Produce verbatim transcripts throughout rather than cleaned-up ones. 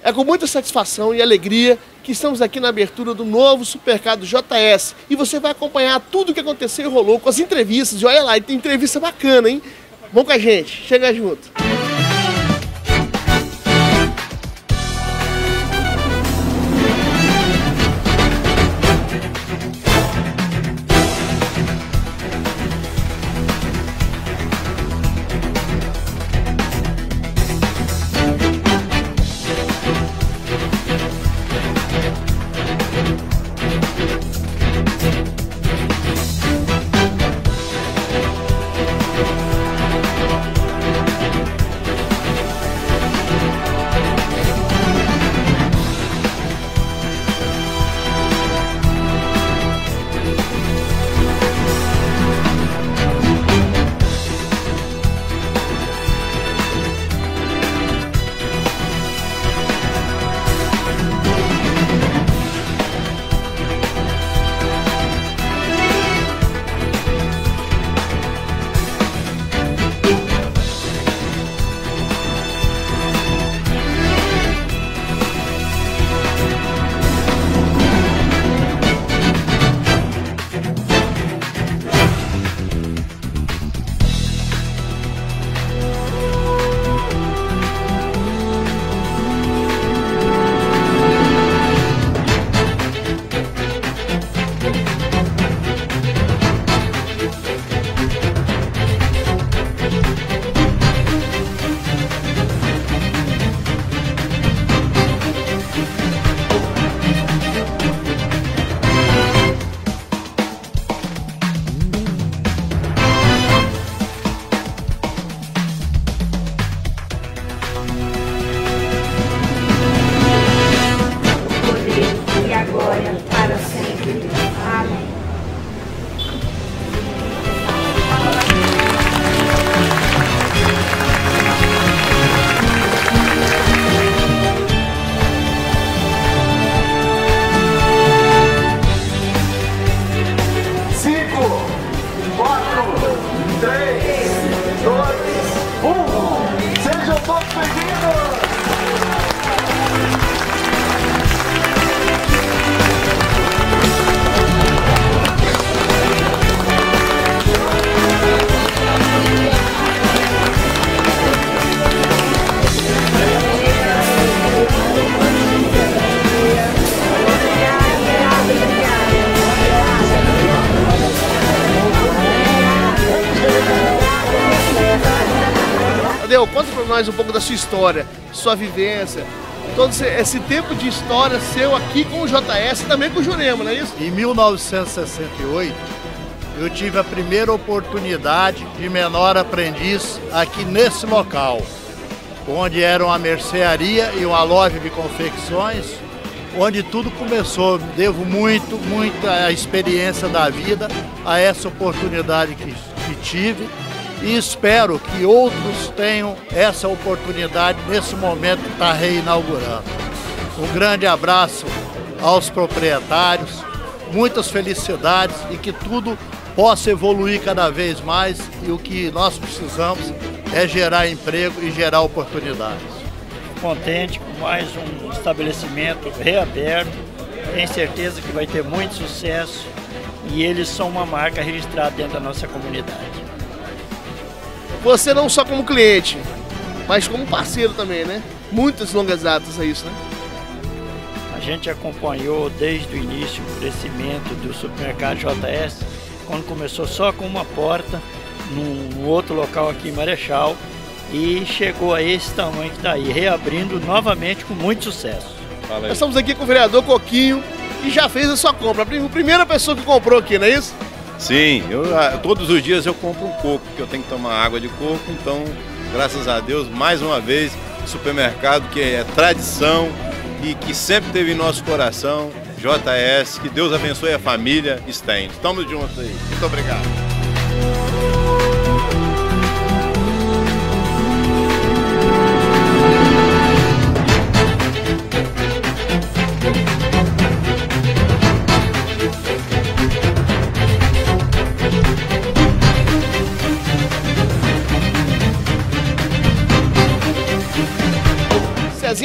É com muita satisfação e alegria que estamos aqui na abertura do novo Supermercado J S. E você vai acompanhar tudo o que aconteceu e rolou com as entrevistas. E olha lá, tem entrevista bacana, hein? Vamos com a gente, chega junto. Tadeu, conta pra nós um pouco da sua história, sua vivência, todo esse tempo de história seu aqui com o J S e também com o Jurema, não é isso? Em mil novecentos e sessenta e oito, eu tive a primeira oportunidade de menor aprendiz aqui nesse local, onde era uma mercearia e uma loja de confecções, onde tudo começou. Devo muito, muita experiência da vida a essa oportunidade que, que tive. E espero que outros tenham essa oportunidade nesse momento que está reinaugurando. Um grande abraço aos proprietários, muitas felicidades e que tudo possa evoluir cada vez mais, e o que nós precisamos é gerar emprego e gerar oportunidades. Contente com mais um estabelecimento reaberto, tenho certeza que vai ter muito sucesso e eles são uma marca registrada dentro da nossa comunidade. Você não só como cliente, mas como parceiro também, né? Muitas longas datas a isso, né? A gente acompanhou desde o início o crescimento do Supermercado J S, quando começou só com uma porta, num outro local aqui em Marechal, e chegou a esse tamanho que está aí, reabrindo novamente com muito sucesso. Nós estamos aqui com o vereador Coquinho, que já fez a sua compra, a primeira pessoa que comprou aqui, não é isso? Sim, eu, todos os dias eu compro um coco, porque eu tenho que tomar água de coco, então, graças a Deus, mais uma vez, supermercado que é tradição e que sempre teve em nosso coração, J S, que Deus abençoe a família, Stein. Estamos juntos aí. Muito obrigado.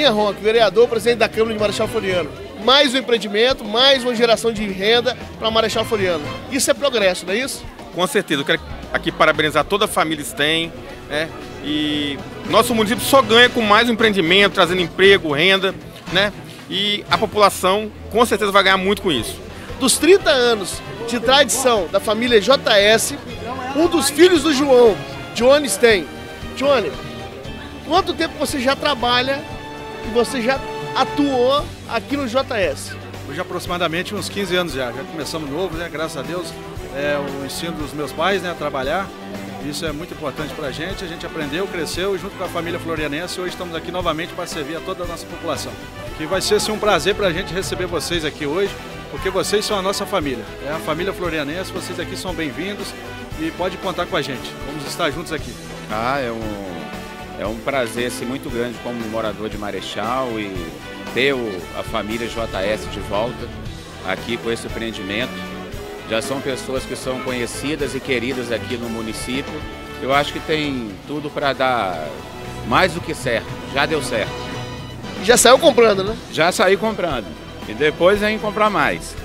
Rafinha Ronque, vereador, presidente da Câmara de Marechal Floriano. Mais um empreendimento, mais uma geração de renda para Marechal Floriano. Isso é progresso, não é isso? Com certeza. Eu quero aqui parabenizar toda a família Sten, né? E nosso município só ganha com mais um empreendimento, trazendo emprego, renda, né? E a população com certeza vai ganhar muito com isso. Dos trinta anos de tradição da família J S, um dos filhos do João, Johnny Sten. Johnny, quanto tempo você já trabalha e você já atuou aqui no J S? Hoje aproximadamente uns quinze anos já, já começamos novo, né? Graças a Deus, é o ensino dos meus pais, né, a trabalhar. Isso é muito importante para a gente, a gente aprendeu, cresceu junto com a família florianense. Hoje estamos aqui novamente para servir a toda a nossa população. Que vai ser assim, um prazer para a gente receber vocês aqui hoje, porque vocês são a nossa família, é a família florianense, vocês aqui são bem-vindos e pode contar com a gente, vamos estar juntos aqui. Ah, é um, é um prazer assim, muito grande como morador de Marechal e ter o, a família J S de volta aqui com esse empreendimento. Já são pessoas que são conhecidas e queridas aqui no município. Eu acho que tem tudo para dar mais do que certo, já deu certo. Já saiu comprando, né? Já saí comprando e depois vem comprar mais.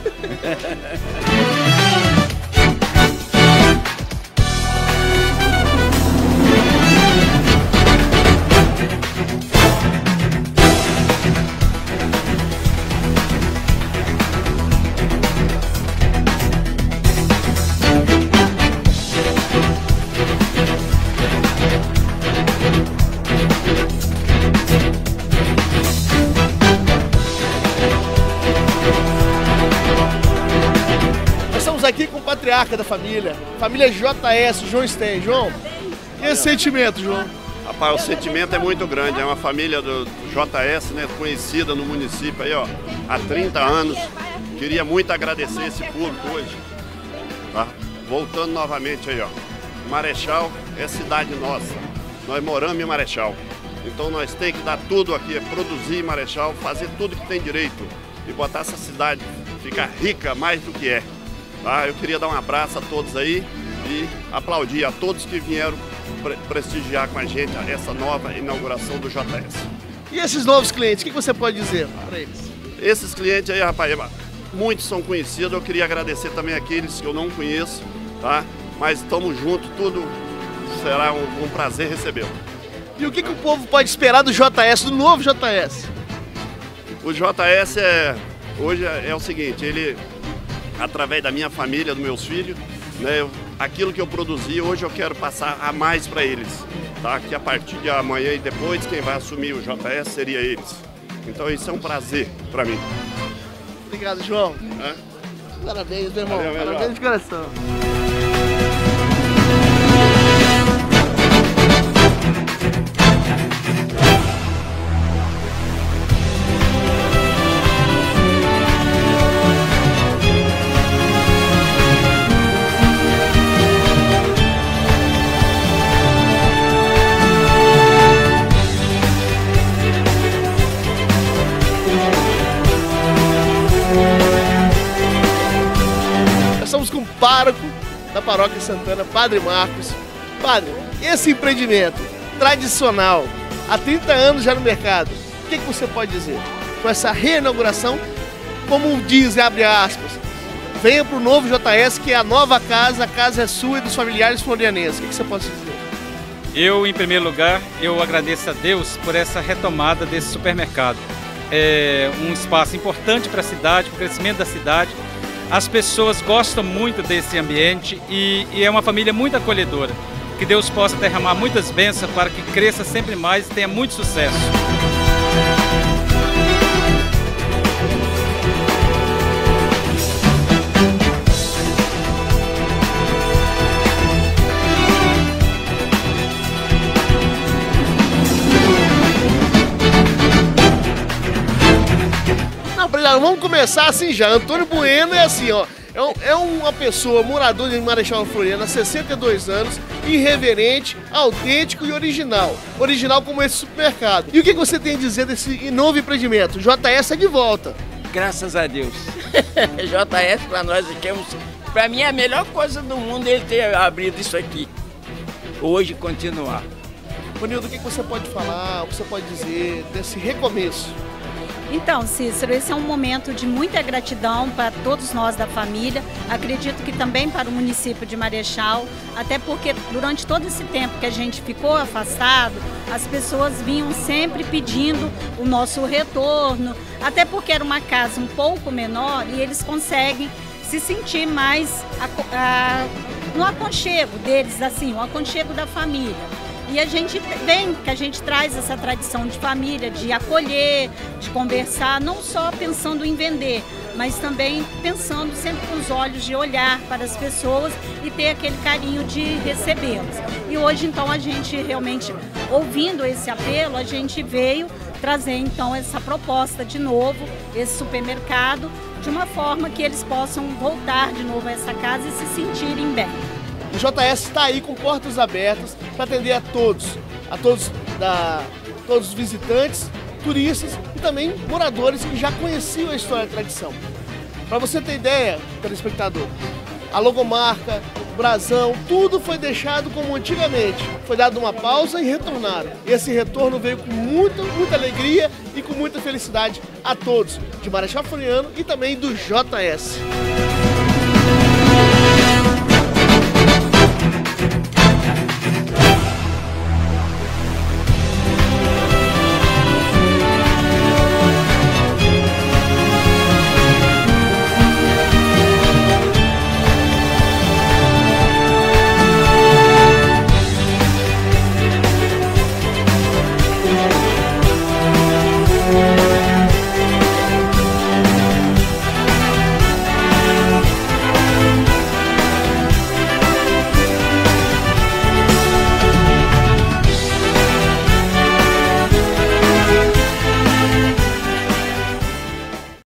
Aqui com o patriarca da família, família J S, João Sten. João, e esse sentimento, João? Rapaz, o sentimento é muito grande, é uma família do J S, né, conhecida no município aí, ó, há trinta anos. Queria muito agradecer esse público hoje, tá? Voltando novamente aí, ó, Marechal é cidade nossa, nós moramos em Marechal, então nós temos que dar tudo aqui, é produzir em Marechal, fazer tudo que tem direito e botar essa cidade ficar rica mais do que é. Tá? Eu queria dar um abraço a todos aí e aplaudir a todos que vieram pre prestigiar com a gente essa nova inauguração do J S. E esses novos clientes, o que você pode dizer para eles? Esses clientes aí, rapaz, muitos são conhecidos, eu queria agradecer também aqueles que eu não conheço, tá? Mas estamos juntos, tudo será um, um prazer recebê-lo. E o que, que o povo pode esperar do J S, do novo J S? O J S é, hoje é, é o seguinte, ele... através da minha família, dos meus filhos, né, eu, aquilo que eu produzi, hoje eu quero passar a mais para eles, tá? Que a partir de amanhã e depois, quem vai assumir o J S seria eles. Então isso é um prazer para mim. Obrigado, João. É? Parabéns, meu irmão. Valeu, meu Parabéns de coração. Estamos com o pároco da Paróquia Santana, Padre Marcos. Padre, esse empreendimento tradicional, há trinta anos já no mercado, o que, que você pode dizer? Com essa reinauguração, como diz, abre aspas, venha para o novo J S, que é a nova casa, a casa é sua e dos familiares florianenses. O que, que você pode dizer? Eu, em primeiro lugar, eu agradeço a Deus por essa retomada desse supermercado. É um espaço importante para a cidade, para o crescimento da cidade. As pessoas gostam muito desse ambiente e, e é uma família muito acolhedora. Que Deus possa derramar muitas bênçãos para que cresça sempre mais e tenha muito sucesso. Vamos começar assim já. Antônio Bueno é assim, ó. É, um, é uma pessoa, morador de Marechal Floriano há sessenta e dois anos, irreverente, autêntico e original. Original como esse supermercado. E o que você tem a dizer desse novo empreendimento? J S é de volta. Graças a Deus. J S para nós aqui é um... Para mim é a melhor coisa do mundo ele ter abrido isso aqui. Hoje continuar. Vanilda, o que você pode falar, o que você pode dizer desse recomeço? Então, Cícero, esse é um momento de muita gratidão para todos nós da família, acredito que também para o município de Marechal, até porque durante todo esse tempo que a gente ficou afastado, as pessoas vinham sempre pedindo o nosso retorno, até porque era uma casa um pouco menor e eles conseguem se sentir mais a, a, no aconchego deles, assim, o aconchego da família. E a gente vem, que a gente traz essa tradição de família, de acolher, de conversar, não só pensando em vender, mas também pensando sempre com os olhos de olhar para as pessoas e ter aquele carinho de recebê-los. E hoje, então, a gente realmente, ouvindo esse apelo, a gente veio trazer, então, essa proposta de novo, esse supermercado, de uma forma que eles possam voltar de novo a essa casa e se sentirem bem. O J S está aí com portas abertas para atender a todos, a todos, da, todos os visitantes, turistas e também moradores que já conheciam a história da tradição. Para você ter ideia, telespectador, a logomarca, o brasão, tudo foi deixado como antigamente. Foi dado uma pausa e retornaram. Esse retorno veio com muita, muita alegria e com muita felicidade a todos, de Marechal Floriano e também do J S.